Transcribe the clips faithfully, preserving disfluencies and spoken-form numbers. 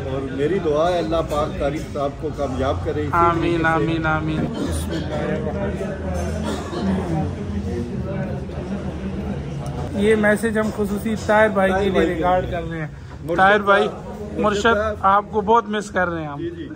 और मेरी दुआ है अल्लाह पाक कारी साहब को कामयाब करे। आमीन आमीन आमीन। ये मैसेज हम खुसूसी ताहिर भाई के लिए रिकॉर्ड कर रहे हैं। ताहिर भाई मुर्शद आपको बहुत मिस कर रहे हैं हम।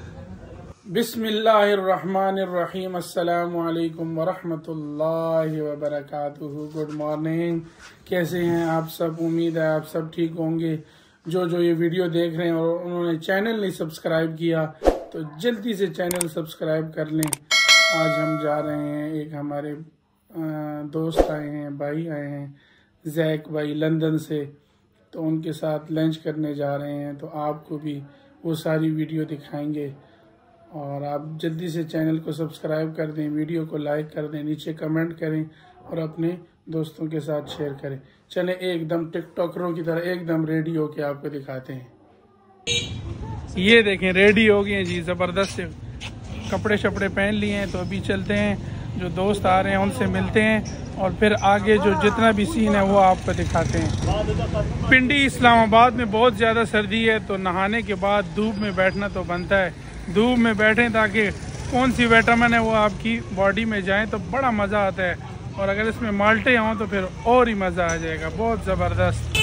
बिस्मिल्लाहिर्रहमानिर्रहीम, अस्सलामु अलैकुम वरहमतुल्लाहि वबरकातुहू। गुड मॉर्निंग, कैसे हैं आप सब? उम्मीद है आप सब ठीक होंगे। जो जो ये वीडियो देख रहे हैं और उन्होंने चैनल नहीं सब्सक्राइब किया तो जल्दी से चैनल सब्सक्राइब कर लें। आज हम जा रहे हैं, एक हमारे दोस्त आए हैं, भाई आए हैं, जैक भाई लंदन से, तो उनके साथ लंच करने जा रहे हैं। तो आपको भी वो सारी वीडियो दिखाएंगे और आप जल्दी से चैनल को सब्सक्राइब कर दें, वीडियो को लाइक कर दें, नीचे कमेंट करें और अपने दोस्तों के साथ शेयर करें। चलें एकदम टिकटॉकरों की तरह एकदम रेडी होके आपको दिखाते हैं। ये देखें रेडी हो गए हैं जी, जबरदस्त से कपड़े शपड़े पहन लिए हैं। तो अभी चलते हैं, जो दोस्त आ रहे हैं उनसे मिलते हैं और फिर आगे जो जितना भी सीन है वो आपको दिखाते हैं। पिंडी इस्लामाबाद में बहुत ज़्यादा सर्दी है, तो नहाने के बाद धूप में बैठना तो बनता है। धूप में बैठें ताकि कौन सी विटामिन है वो आपकी बॉडी में जाए, तो बड़ा मज़ा आता है। और अगर इसमें माल्टे हों तो फिर और ही मज़ा आ जाएगा, बहुत ज़बरदस्त।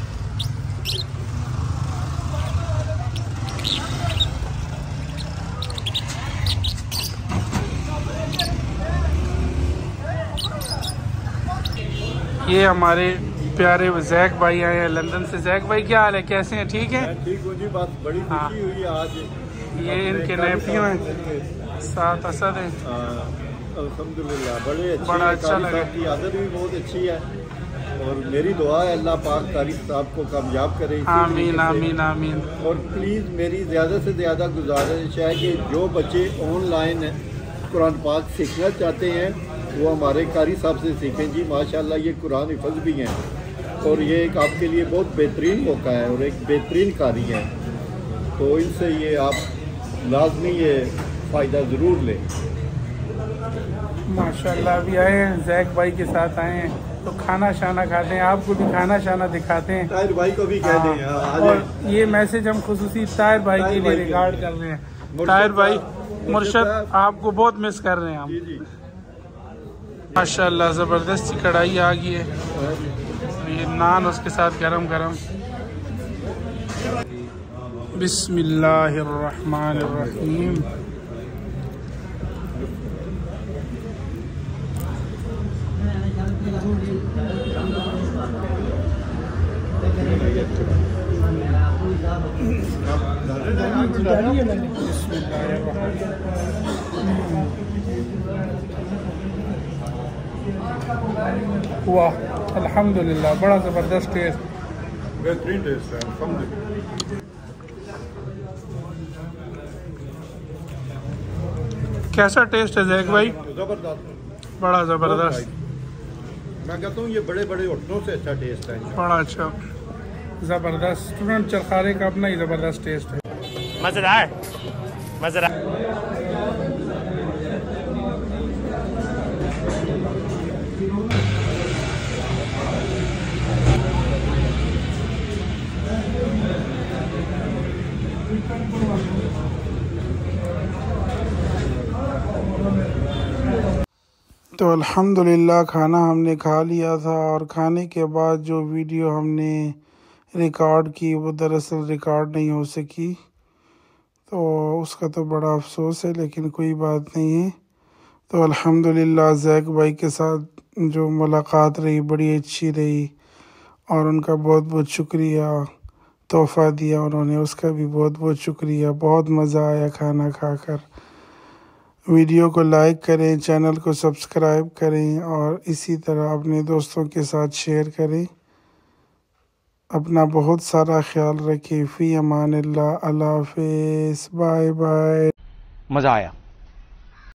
ये हमारे प्यारे जैक भाई आए हैं लंदन से। जैक भाई क्या हाल है, कैसे हैं? ठीक है, ठीक हूँ जी। बात बड़ी खुशी हुई आज। ये इनके नेफ्यू हैं, साथ असद हैं। अल्हम्दुलिल्लाह बड़े अच्छे, बड़ा अच्छा लगा। की आदत भी बहुत अच्छी है और मेरी दुआ है अल्लाह पाक कारी साहब को कामयाब करे। आमीन आमीन आमीन। और प्लीज़ मेरी ज़्यादा से ज़्यादा गुजारिश है कि जो बच्चे ऑनलाइन कुरान पाक सीखना चाहते हैं वो हमारे कारी साहब से सीखें जी। माशाल्लाह ये कुरान हिफ़्ज़ भी हैं और ये एक आपके लिए बहुत बेहतरीन मौका है और एक बेहतरीन कारी है, तो इनसे ये आप लाजमी ये फ़ायदा ज़रूर लें। माशाल्लाह अभी आए हैं, जैक भाई के साथ आए हैं, तो खाना शाना खाते हैं, आपको भी खाना शाना दिखाते हैं। ताहिर भाई को भी कह दें। और ये मैसेज हम खुसूसी ताहिर भाई के लिए रिकॉर्ड कर रहे हैं। ताहिर भाई मुर्शद आपको बहुत मिस कर रहे हैं हम। माशाल्लाह ज़बरदस्त सी कढ़ाई आ गई है, ये नान उसके साथ गरम गरम। बिस्मिल्लाहिर्रहमानिर्रहीम। वाह अल्हम्दुलिल्लाह, बड़ा ज़बरदस्त टेस्ट, बेहतरीन टेस्ट है अल्हम्दुलिल्लाह। कैसा टेस्ट है जैक भाई? जबरदस्त, बड़ा ज़बरदस्त। मैं कहता हूँ ये बड़े बड़े होटलों से अच्छा टेस्ट है, बड़ा अच्छा ज़बरदस्त। स्टूडेंट चरखारे का अपना ही ज़बरदस्त टेस्ट है। मज़ेदार मज़ेदार। तो अल्हम्दुलिल्लाह खाना हमने खा लिया था और खाने के बाद जो वीडियो हमने रिकॉर्ड की वो दरअसल रिकॉर्ड नहीं हो सकी, तो उसका तो बड़ा अफसोस है, लेकिन कोई बात नहीं है। तो अल्हम्दुलिल्लाह जैक भाई के साथ जो मुलाकात रही बड़ी अच्छी रही और उनका बहुत बहुत शुक्रिया। तोहफ़ा दिया उन्होंने, उसका भी बहुत बहुत शुक्रिया। बहुत मज़ा आया खाना खाकर। वीडियो को लाइक करें, चैनल को सब्सक्राइब करें और इसी तरह अपने दोस्तों के साथ शेयर करें। अपना बहुत सारा ख्याल रखें। फ़ी अमानिल्लाह, अल्लाह हाफ़िज़, बाय बाय। मज़ा आया।